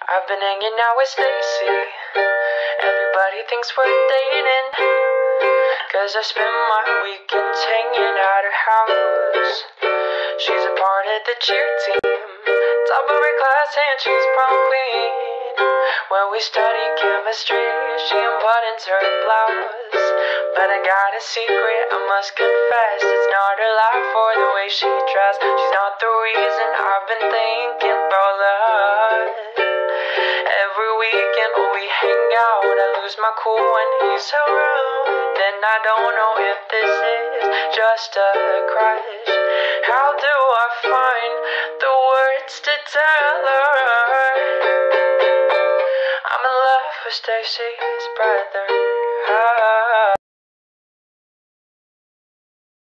I've been hanging out with Stacy. Everybody thinks we're dating, 'cause I spend my weekends hanging at her house. She's a part of the cheer team, top of her class, and she's prom queen. When we study chemistry, she unbuttons her blouse. But I got a secret, I must confess. It's not her life or the way she dressed. She's not the reason I've been thinking about love. Every weekend when we hang out, I lose my cool when he's around. And I don't know if this is just a crush. How do I find the words to tell her I'm in love with Stacy's brother?